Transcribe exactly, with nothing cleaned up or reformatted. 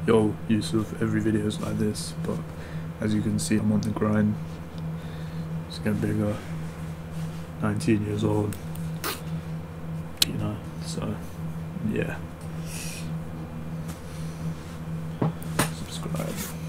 yo, Yusuf, every video is like this, but as you can see, I'm on the grind. It's getting bigger. nineteen years old, you know, so yeah. Subscribe.